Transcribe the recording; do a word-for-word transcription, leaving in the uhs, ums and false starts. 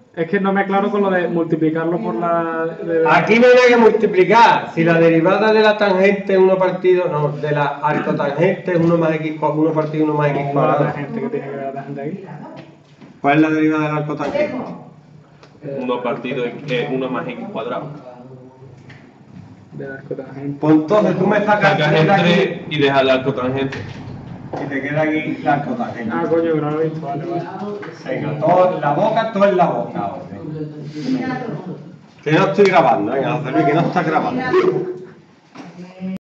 Es que no me aclaro con lo de multiplicarlo por la... de- Aquí no hay que multiplicar. Si la derivada de la tangente es uno partido, no, de la arcotangente es uno más x, uno partido uno más x la cuadrado. tangente que tiene que ver la tangente aquí. ¿Cuál es la derivada del arcotangente? uno partido es uno más x cuadrado. Del arco tangente. Pues entonces tú me sacas Sacas tres el de aquí tres y dejas el arcotangente. y te queda aquí la arcotangente. Ah, coño, que no lo he visto, vale, vale. Venga, todo en la boca, todo en la boca. ahora. Que no estoy grabando, venga, José Luis, que no estás grabando.